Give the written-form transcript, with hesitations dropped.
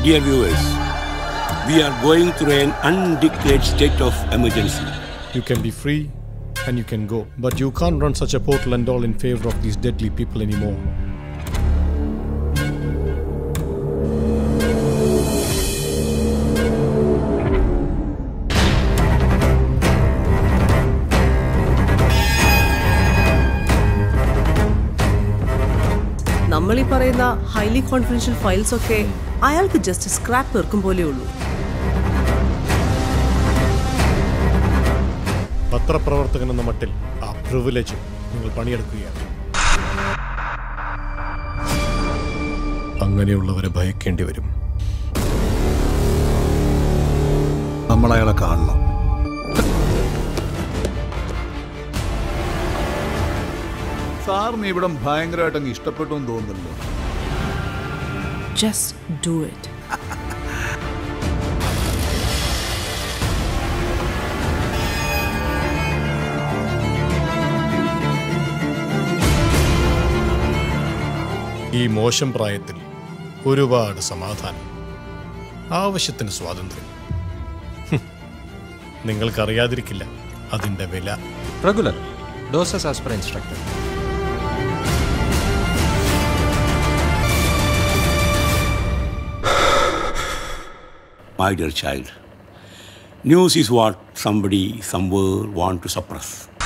Dear viewers, we are going through an undeclared state of emergency. You can be free and you can go, but you can't run such a portal and all in favor of these deadly people anymore. നമ്മളീ പറയുന്ന highly confidential files ഒക്കെ അയാൾക്ക് just scrap ഇറക്കും പോലെ ഉള്ളൂ. പത്രപ്രവർത്തകൻ എന്ന മട്ടിൽ ആ പ്രിവിലേജ് നിങ്ങൾ പണിയെടുക്കുകയാണ്. അങ്ങനെയുള്ളവരെ ഭയക്കേണ്ടി വരും. നമ്മൾ അയാളെ കാണണം. സാറിന് ഇവിടം ഭയങ്കരമായിട്ട് ഇഷ്ടപ്പെട്ടു എന്ന് തോന്നുന്നല്ലോ. Just do it. ഈ മോശം പ്രായത്തിൽ ഒരുപാട് സമാധാനം, ആവശ്യത്തിന് സ്വാതന്ത്ര്യം. നിങ്ങൾക്കറിയാതിരിക്കില്ല അതിൻ്റെ വില. Regular doses as per instructed. My dear child, news is what somebody somewhere want to suppress.